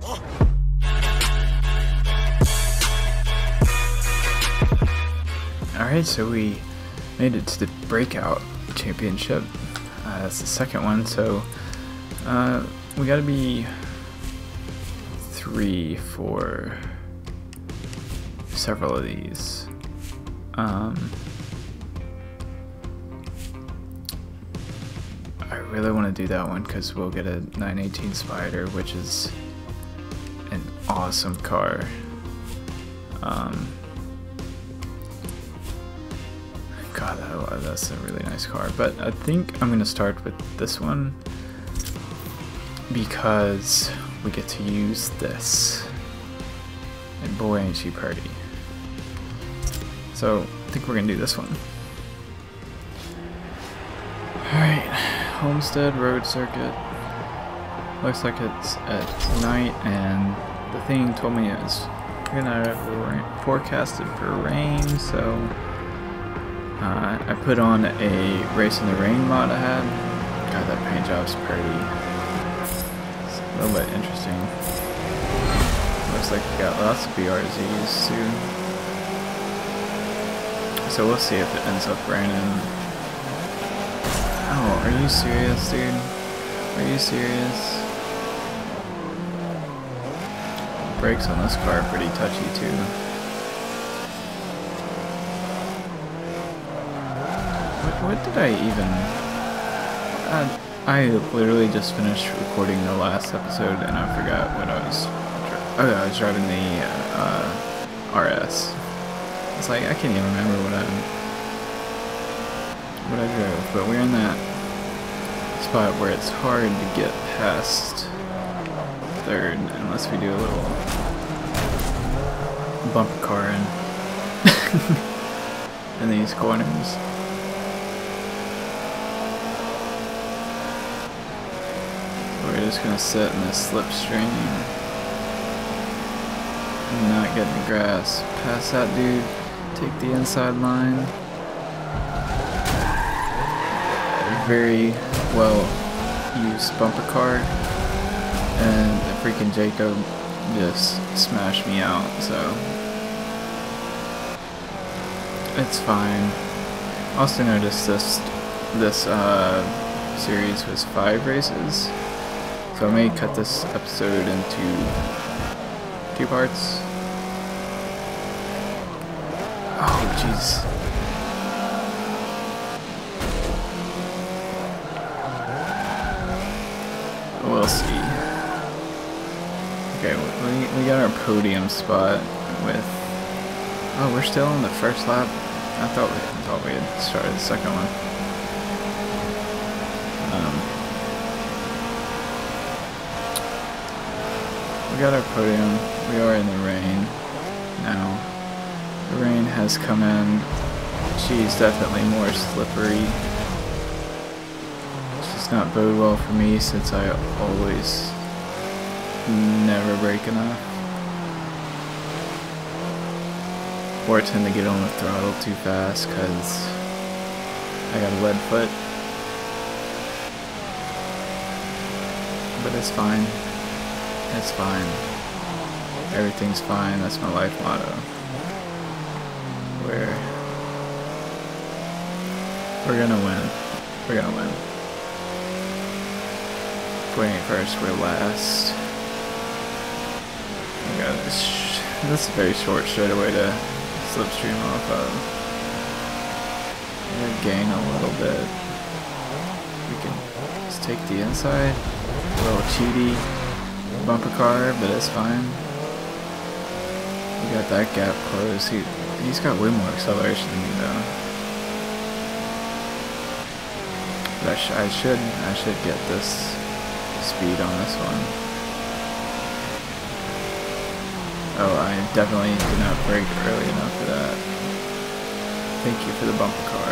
Alright, so we made it to the Breakout Championship. That's the second one, so we gotta be 3 for several of these. I really want to do that one because we'll get a 918 Spider, which is an awesome car. God, that's a really nice car. But I think I'm going to start with this one because we get to use this. And boy, ain't she pretty. So I think we're going to do this one. Alright, Homestead Road Circuit. Looks like it's at night, and the thing told me it was forecasted for rain, so I put on a Race in the Rain mod I had. God, that paint job's pretty. It's a little bit interesting. Looks like we got lots of BRZs too. So we'll see if it ends up raining. Oh, are you serious, dude? Are you serious? Brakes on this car are pretty touchy too. What did I even... I literally just finished recording the last episode and I forgot what I was... Oh yeah, I was driving the RS. It's like, I can't even remember what I drove, but we're in that spot where it's hard to get past third unless we do a little bumper car in these corners. We're just gonna sit in this slipstream and not get in the grass. Pass that dude, take the inside line. Very well used bumper car, and the freaking Jacob just smashed me out, so it's fine. Also noticed this series was 5 races, so I may cut this episode into 2 parts. Oh jeez. We'll see. Okay, we got our podium spot with... Oh, we're still on the first lap? I thought we had started the second one. We got our podium. We are in the rain now. The rain has come in. She's definitely more slippery. Not bode well for me since I always never brake enough or tend to get on the throttle too fast because I got a lead foot, but it's fine, it's fine, everything's fine. That's my life motto. We're gonna win, we're gonna win. If we ain't first, we're last. We got this. That's a very short straightaway to slipstream off of. We're gonna gain a little bit. We can just take the inside. A little cheaty bumper car, but it's fine. We got that gap closed. He's got way more acceleration than me though. But I should get this speed on this one. Oh, I definitely did not brake early enough for that. Thank you for the bumper car.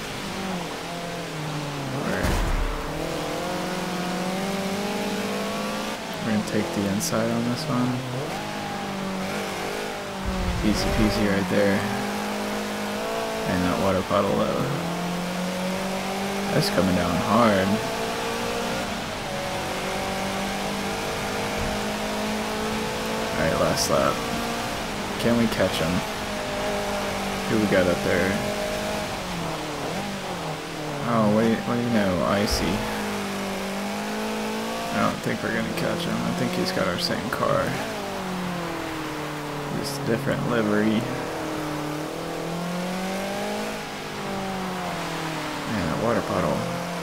We're gonna take the inside on this one. Easy peasy right there. And that water bottle low. That's coming down hard. Alright, last lap. Can we catch him? Who we got up there? Oh, what do you know? Icy. I don't think we're gonna catch him. I think he's got our same car. Just different livery. Man, that water puddle.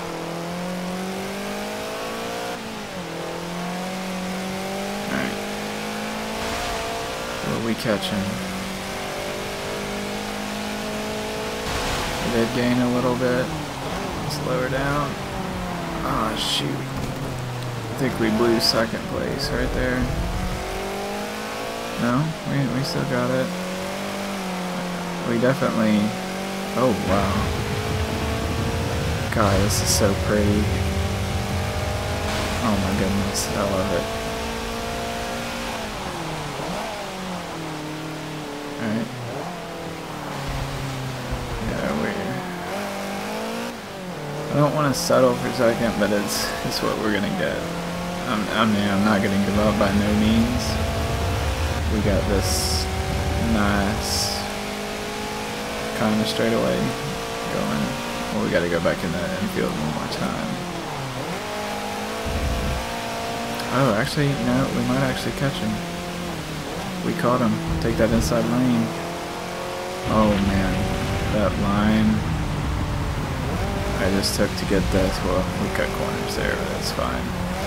Alright. Will we catch him? We did gain a little bit. Slow her down. Ah, shoot. I think we blew second place right there. No? We still got it. We definitely... Oh, wow. God, this is so pretty. Oh my goodness, I love it. Alright. I don't want to settle for second, but it's what we're gonna get. I mean, I'm not gonna give up by no means. We got this nice kind of straightaway going. Well, we got to go back in the infield one more time. Oh, actually, no, we might actually catch him. We caught him. Take that inside lane. Oh man, that line I just took to get this. Well, we cut corners there, but that's fine.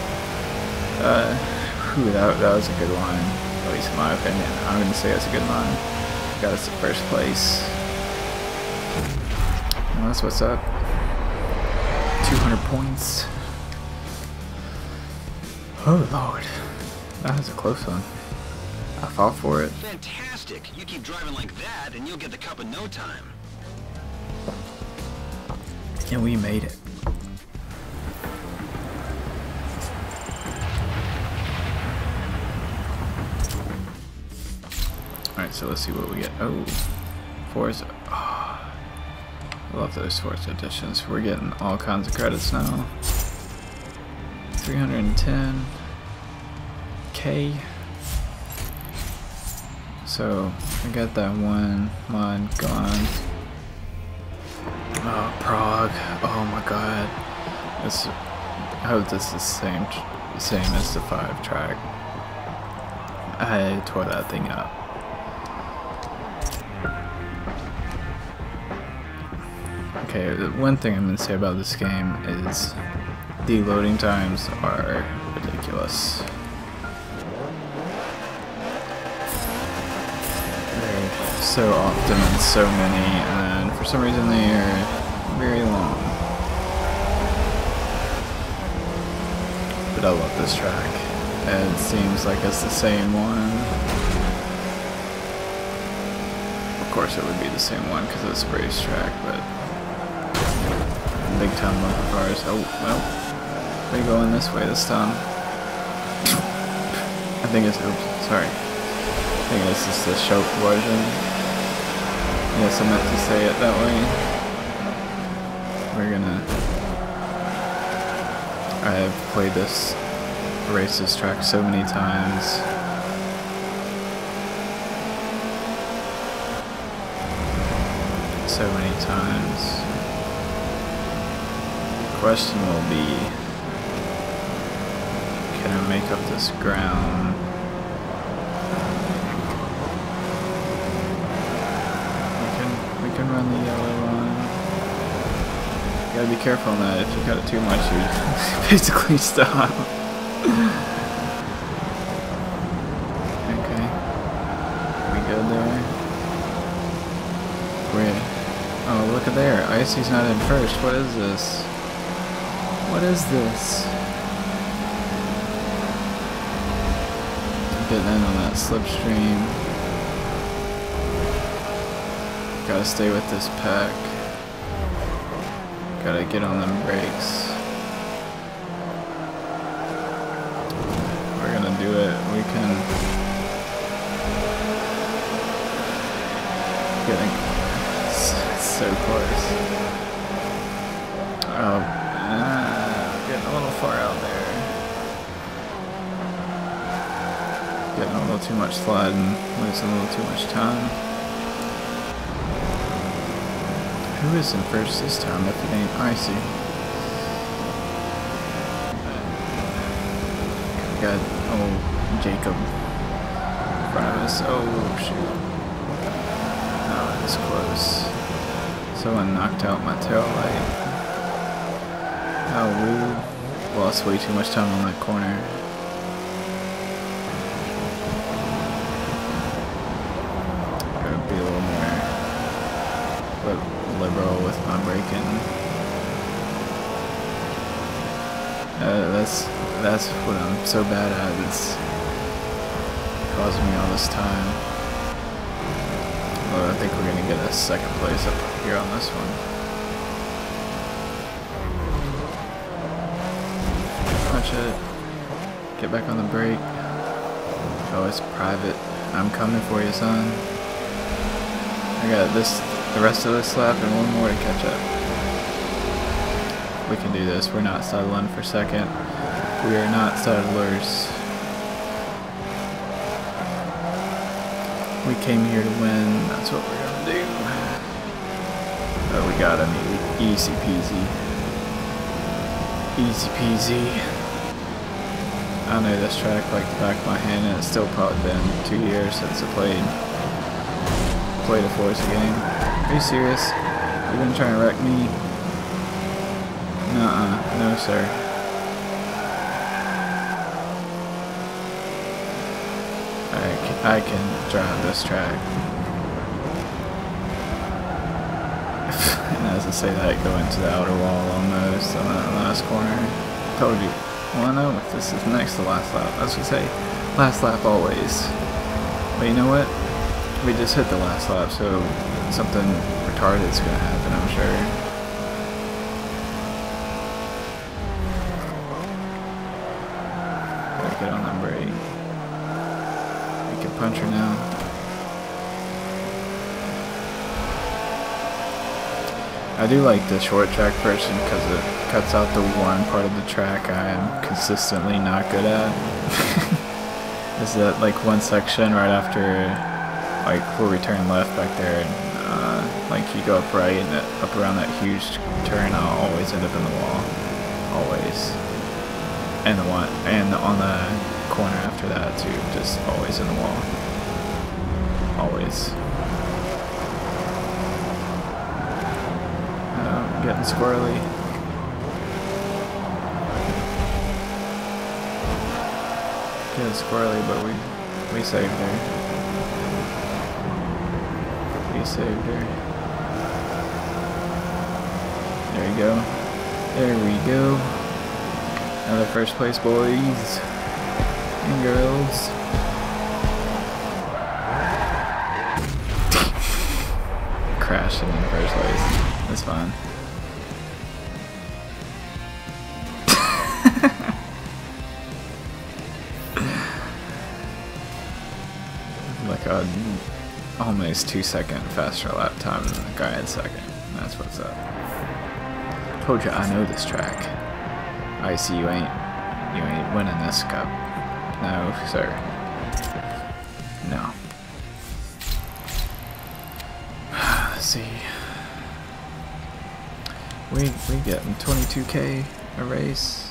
That was a good line, at least in my opinion. I'm going to say that's a good line. Got us to first place. Well, that's what's up. 200 points. Oh lord, that was a close one. I fought for it. Fantastic! You keep driving like that, and you'll get the cup in no time. And we made it. Alright, so let's see what we get. Oh, Forza. Oh, I love those Forza editions. We're getting all kinds of credits now. 310K. So, I got that one mod gone. Oh, Prague. Oh my god. I hope this is the same as the 5 track. I tore that thing up. Okay, the one thing I'm going to say about this game is the loading times are ridiculous. They're so often and so many, and for some reason they are very long. But I love this track. It seems like it's the same one. Of course it would be the same one because it's a racetrack, but big time bumper cars. Oh, well, they're going this way this time. I think it's, oops, sorry. I think this is the Choke version. Yes, I meant to say it that way. We're gonna... I have played this races track so many times. So many times. The question will be, can I make up this ground? We can run the yellow one. You gotta be careful on that. If you cut it too much, you basically stop. Okay. We good there? Wait. Oh, look at there. Icy's not in first. What is this? What is this? Getting in on that slipstream. Gotta stay with this pack. Gotta get on them brakes. We're gonna do it. We can getting so close. Oh, getting a little far out there. Getting a little too much sliding, losing a little too much time. Who is in first this time if it ain't Icy? We got old Jacob in front of us. Oh shoot. Oh, it was close. Someone knocked out my tail light. How rude. Lost way too much time on that corner. Gotta be a little more liberal with my braking. That's what I'm so bad at. It's causing me all this time. Well, I think we're gonna get a second place up here on this one. Punch it. Get back on the brake. Oh, it's private. I'm coming for you, son. I got the rest of this lap and one more to catch up. We can do this. We're not settling for second. We are not settlers. We came here to win. That's what we're gonna do. Oh, we got him. Easy peasy. Easy peasy. I know this track like the back of my hand, and it's still probably been 2 years since I played a Forza game. Are you serious? You been trying to wreck me? Nuh-uh. No, sir. I can drive this track. And as I say that, go into the outer wall almost on that last corner. Told you. Well, I know if this is next to last lap. As we say, last lap always. But you know what? We just hit the last lap, so something retarded is going to happen, I'm sure. Gotta get on the brake. We can punch her now. I do like the short track version because it cuts out the one part of the track I am consistently not good at. Is that like one section right after, like before we turn left back there, and like you go up right and up around that huge turn, I'll always end up in the wall. Always. And the one, and on the corner after that too, just always in the wall. Always. Getting squirrely. Getting squirrely, but we saved her. We saved her. There you go. There we go. Another first place, boys and girls. Crashed in the first place. That's fine. Like a almost 2-second faster lap time than the guy had second. That's what's up. Told you I know this track. I see you ain't winning this cup. No, sir. No. Let's see. We getting 22K a race.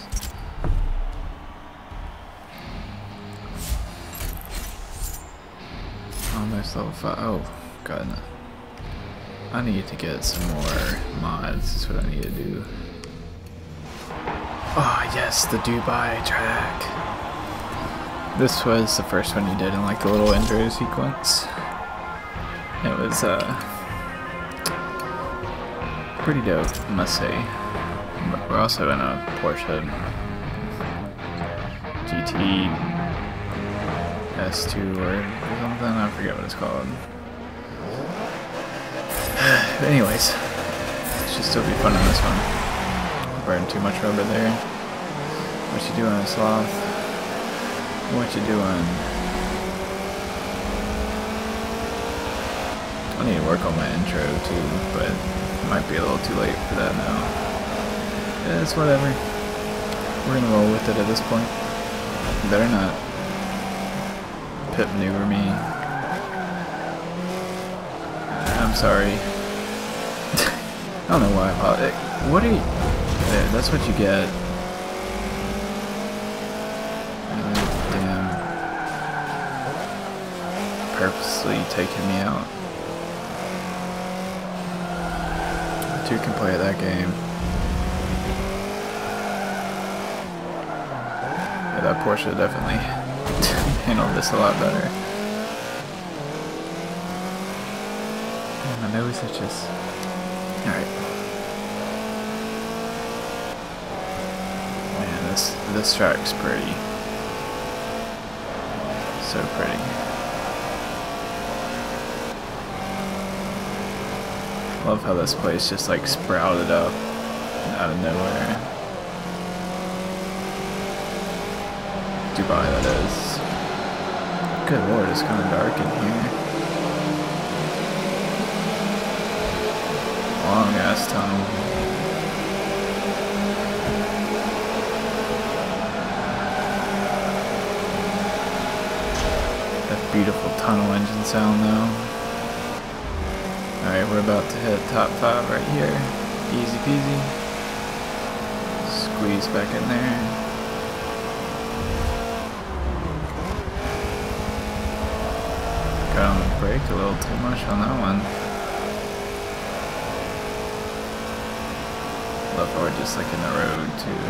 Almost level 5. Oh, God. I need to get some more mods. That's what I need to do. Oh, yes, the Dubai track. This was the first one you did in like the little intro sequence. It was pretty dope, I must say. But we're also in a Porsche GT S2 or something, I forget what it's called. But anyways, it should still be fun on this one. Burn too much rubber there. What you doing, Sloth? What you doing? I need to work on my intro too, but it might be a little too late for that now. Yeah, it's whatever. We're gonna roll with it at this point. Better not. pit maneuver me. I'm sorry. I don't know why. What are you? There, that's what you get. Damn. Purposely taking me out. Two can play that game. Yeah, that Porsche definitely handled this a lot better. And my nose itches. Alright. Man, this track's pretty. So pretty. Love how this place just like sprouted up out of nowhere. Dubai, that is. Good lord, it's kind of dark in here. Long ass tunnel. That beautiful tunnel engine sound though. Alright, we're about to hit top 5 right here. Easy peasy. Squeeze back in there. Got on the brake a little too much on that one. Love how we're just like in the road too.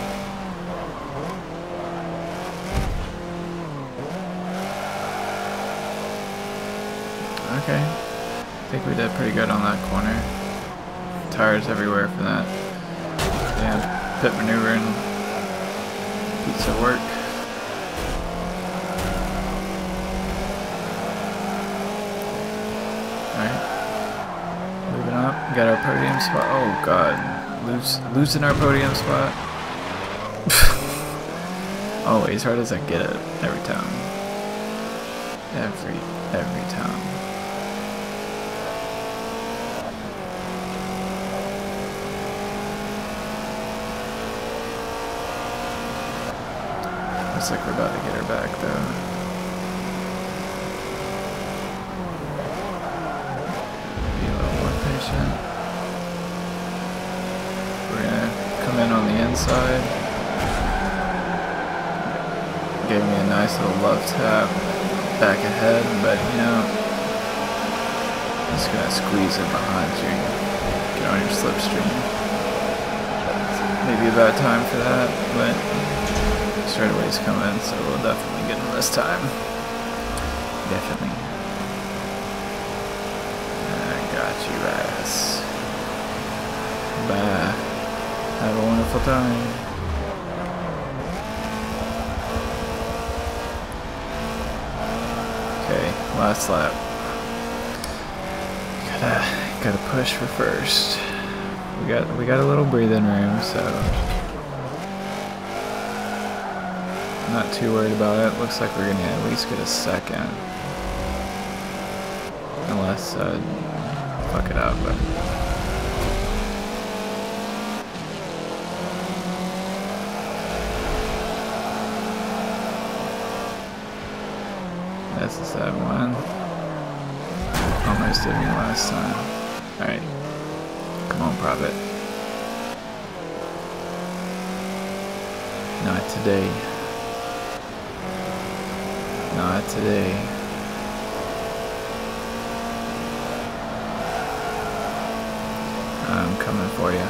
Okay. I think we did pretty good on that corner. Tires everywhere for that. Yeah, pit maneuver and piece of work. Alright. Moving up. Got our podium spot. Oh god. Losing our podium spot. Always hard as I get it. Every time. Every time. Looks like we're about to get her back though. Be a little more patient. We're gonna come in on the inside. Gave me a nice little love tap back ahead, but you know, just gonna squeeze it behind you. Get on your slipstream. Maybe a bad time for that, but straightaway's coming, so we'll definitely get him this time. Definitely. I got you, ass. Bye. Have a wonderful time. Okay, last lap. Gotta push for first. We got a little breathing room, so I'm not too worried about it. Looks like we're gonna at least get a second. Unless fuck it up, but that's the sad one. Almost did me last time. Alright. Come on, Prophet. Not today. Not today. I'm coming for you.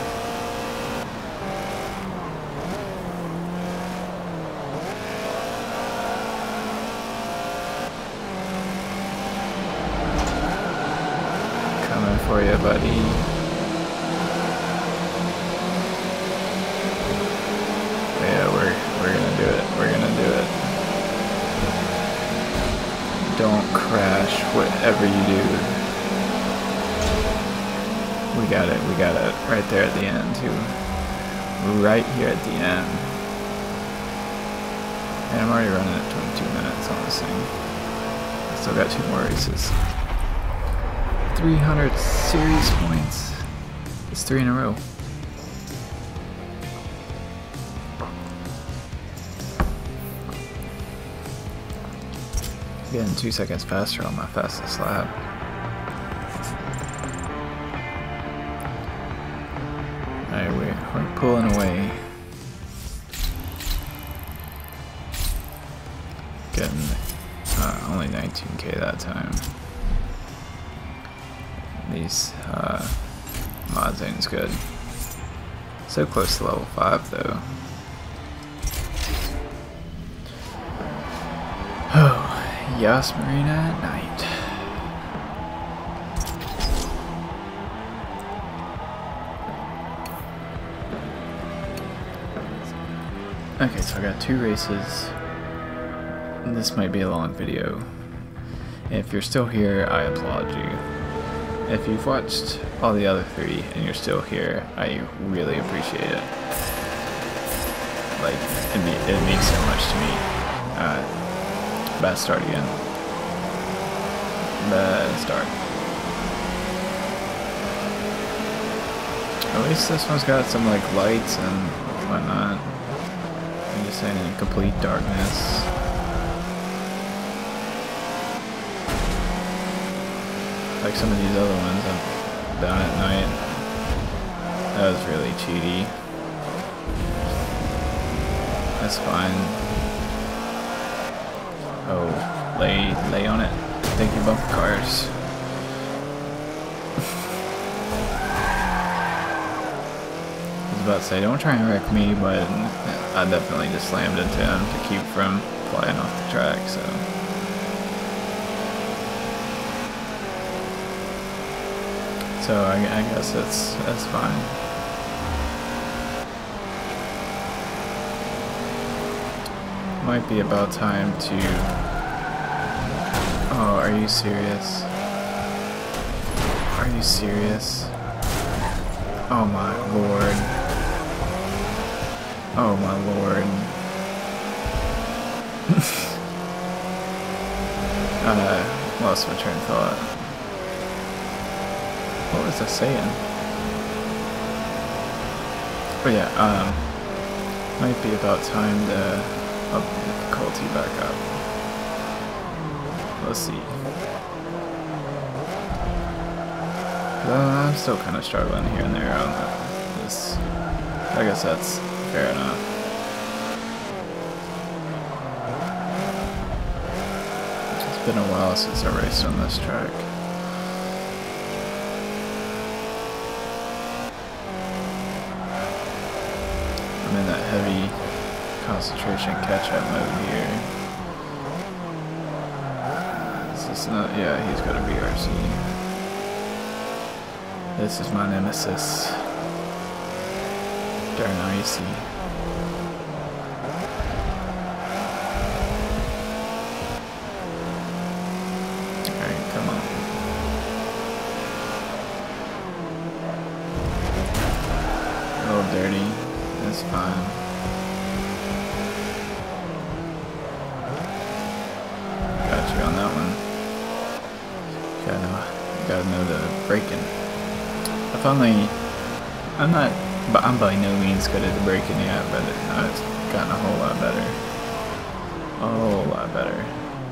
Coming for you, buddy. Yeah, we're gonna do it. We're gonna do it. Don't crash, whatever you do. We got it right there at the end too. Right here at the end. And I'm already running at 22 minutes on this thing. I still got 2 more races. 300 series points. It's 3 in a row. Getting 2 seconds faster on my fastest lap. Alright, we're pulling away. Getting only 19k that time. These mod zone's good. So close to level 5 though. Oh, Yas Marina at night. Okay, so I got 2 races. This might be a long video. If you're still here, I applaud you. If you've watched all the other 3 and you're still here, I really appreciate it. Like, it means so much to me. Bad start again. Bad start. At least this one's got some like lights and whatnot. I'm just saying in complete darkness. Like some of these other ones I've done at night. That was really cheaty. That's fine. Oh, lay on it. Thank you, bumper cars. I was about to say, don't try and wreck me, but I definitely just slammed into him to keep from flying off the track, so. So I guess that's fine. Might be about time to... Oh, are you serious? Are you serious? Oh my lord. Oh my lord. Lost my train of thought. What was I saying? Oh yeah, might be about time to up the difficulty back up. Let's see. I'm still kind of struggling here and there on this. I guess that's fair enough. It's been a while since I raced on this track. I'm in that heavy concentration catch-up mode here. Is this not? Yeah, he's got a BRC. This is my nemesis. Darn icy. Alright, come on. A little dirty. That's fine. On that one. Gotta know the braking. I'm by no means good at the braking yet, but it's gotten a whole lot better. A whole lot better.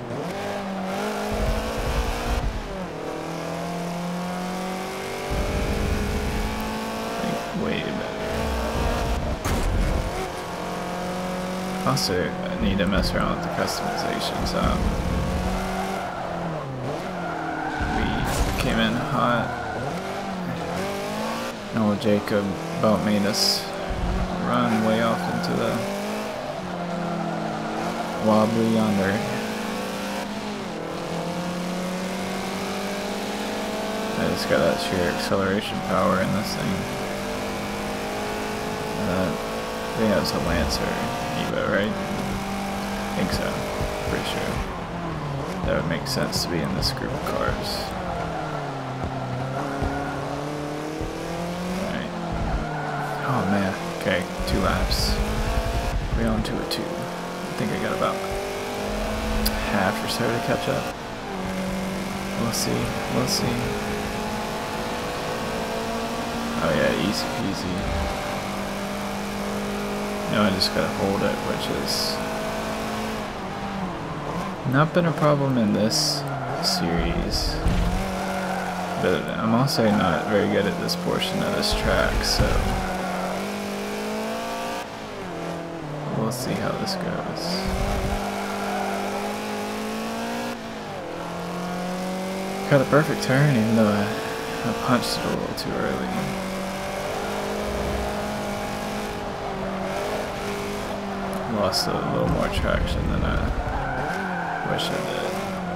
Like, way better. Also, I need to mess around with the customizations. Came in hot. Noah Jacob about made us run way off into the wobbly yonder. I just got that sheer acceleration power in this thing. I think that was a Lancer Evo, right? I think so. Pretty sure. That would make sense to be in this group of cars. Oh man, okay, 2 laps. We're on to a 2. I think I got about half or so to catch up. We'll see, we'll see. Oh yeah, easy peasy. Now I just gotta hold it, which is Not been a problem in this series, but I'm also not very good at this portion of this track, so we'll see how this goes. Got a perfect turn, even though I punched it a little too early. Lost a little more traction than I wish I did.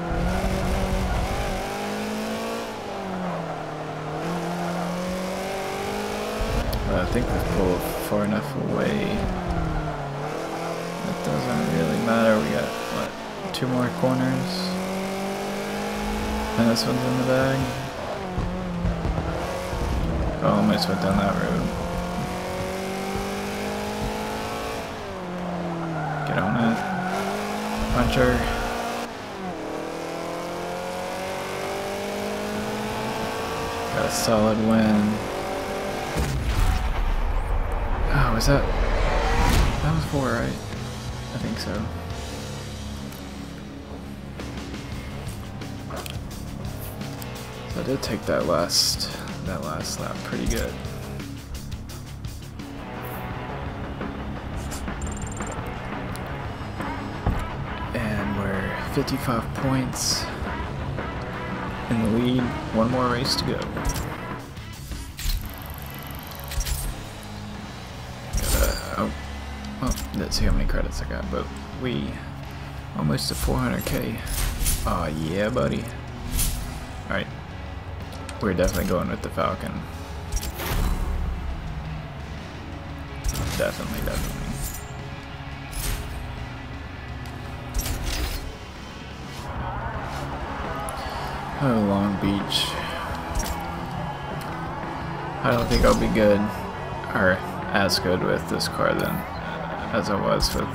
But I think we pulled far enough away. It doesn't really matter. We got, what, 2 more corners? And this one's in the bag. Oh, I almost went down that road. Get on it. Puncher. Got a solid win. Oh, was that? That was 4, right? I think so. So I did take that last lap pretty good. And we're 55 points in the lead. 1 more race to go. Let's see how many credits I got, but we almost to 400k. Aw, yeah, buddy. Alright. We're definitely going with the Falcon. Definitely. Oh, Long Beach. I don't think I'll be good, or as good with this car then, as I was with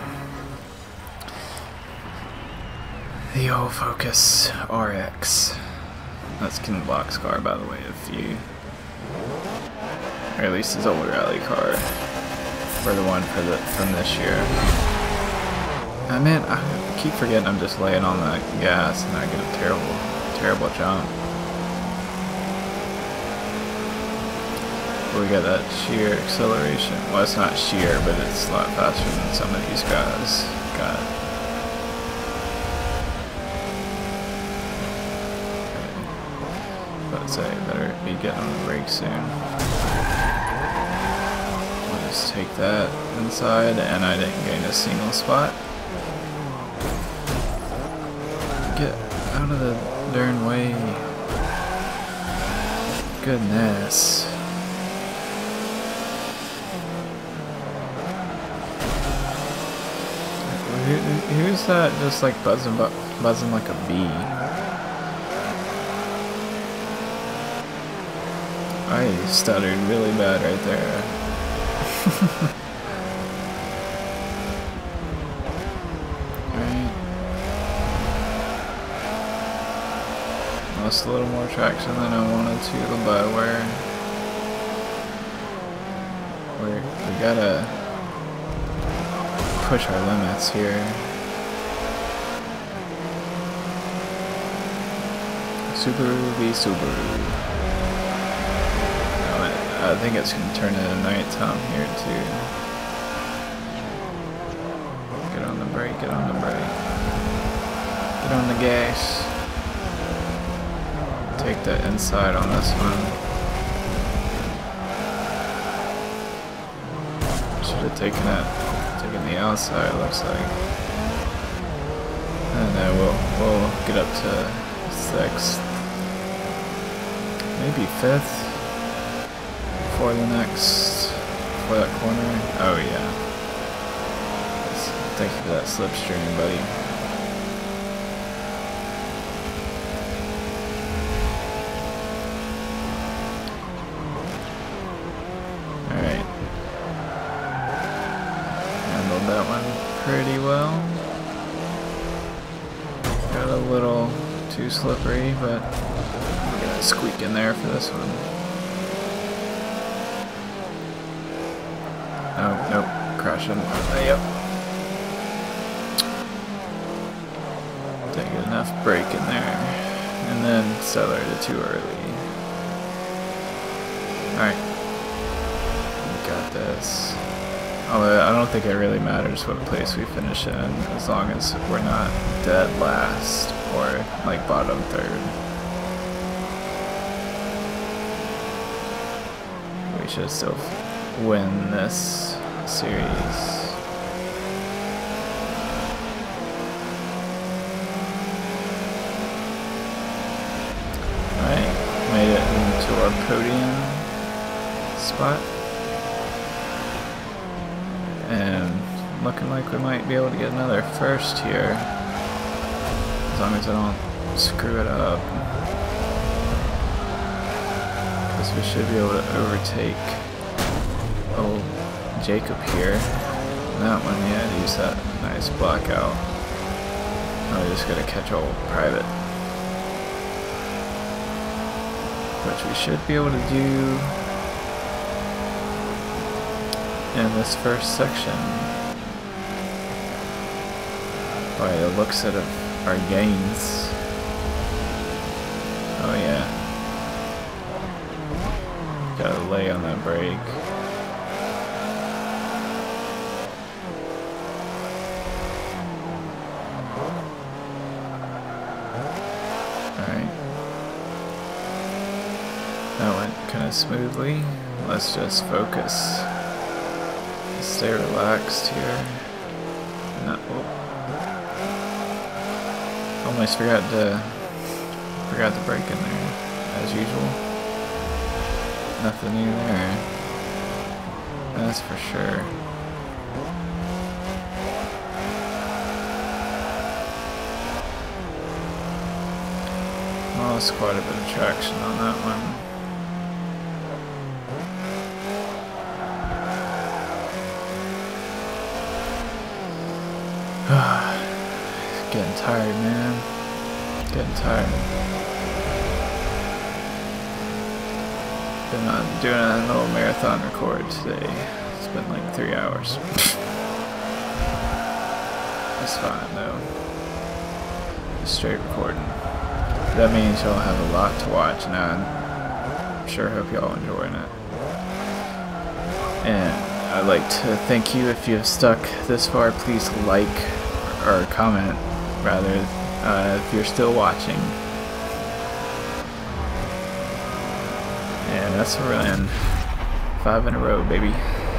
the old Focus RX. That's Ken Block's car, by the way, or at least his old rally car, or the one from this year. Man, I keep forgetting I'm just laying on the gas and I get a terrible jump. We got that sheer acceleration. Well, it's not sheer, but it's a lot faster than some of these guys got. Let's say better be getting on the brake soon. I'll just take that inside, and I didn't gain a single spot. Get out of the darn way. Goodness. Who's that just like buzzing like a bee? I stuttered really bad right there. Right. Lost a little more traction than I wanted to, but we gotta push our limits here. Subaru v Subaru. I think it's gonna turn into nighttime here too. Get on the brake, get on the brake. Get on the gas. Take the inside on this one. Should have taken the outside, looks like. And then we'll get up to 6th. Maybe 5th. For that corner. Oh yeah. Thank you for that slipstream, buddy. Alright. Handled that one pretty well. Got a little too slippery, but we're gonna squeak in there for this one. Oh, nope, crashing. Yep. Didn't get enough brake in there. And then accelerated too early. Alright. We got this. Although I don't think it really matters what place we finish in, as long as we're not dead last or like bottom third. We should still win this series. Alright, made it into our podium spot. And looking like we might be able to get another first here. As long as I don't screw it up. Because we should be able to overtake old Jacob here. And that one, yeah, use that nice blackout. Now we just gotta catch old Private. Which we should be able to do in this first section. By the looks of our gains. Oh yeah. Gotta lay on that brake. Alright. That went kinda smoothly. Let's just focus. Stay relaxed here. No, almost forgot to break in there, as usual. Nothing new there. That's for sure. Lost quite a bit of traction on that one. Getting tired, man. Getting tired. Been doing a little marathon record today. It's been like 3 hours. It's fine though. Just straight recording. That means y'all have a lot to watch, and I sure hope y'all enjoying it. And I'd like to thank you if you've stuck this far. Please like or comment, rather, if you're still watching. And that's a run. 5 in a row, baby.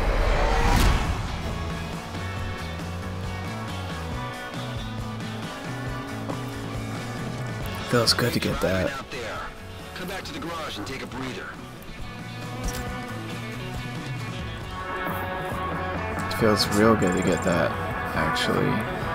Feels good to get that. Come back to the garage and take a breather. It feels real good to get that, actually.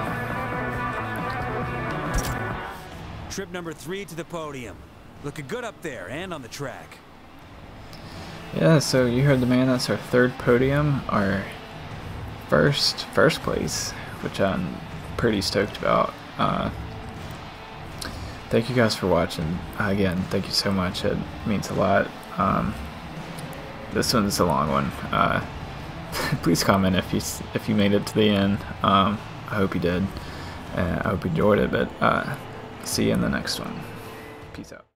Trip number 3 to the podium. Looking good up there and on the track. Yeah, so you heard the man. That's our 3rd podium, our first place, which I'm pretty stoked about. Thank you guys for watching. Again, thank you so much. It means a lot. This one's a long one. Please comment if you made it to the end. I hope you did. I hope you enjoyed it. But see you in the next one. Peace out.